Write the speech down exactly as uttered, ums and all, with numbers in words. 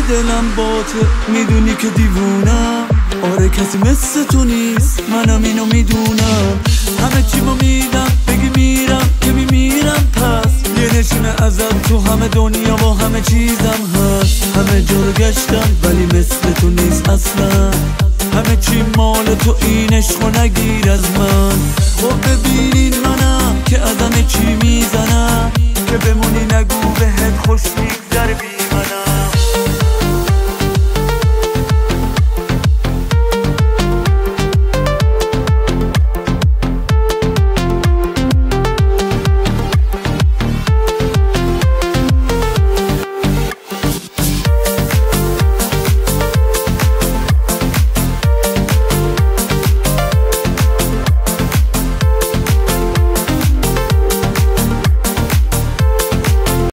دلم باته، میدونی که دیوونم. آره کسی مثل تو نیست، منم اینو میدونم. همه چیمو میدم بگی میرم که میمیرم، پس یه نشونه ازت تو همه دنیا و همه چیزم هست. همه جا رو گشتم ولی مثل تو نیست اصلا. همه چی مال تو، این عشقو نگیر از من. خب ببینین منم که از همه چی میزنم، که بمونی نگو بهت خوش میگذره.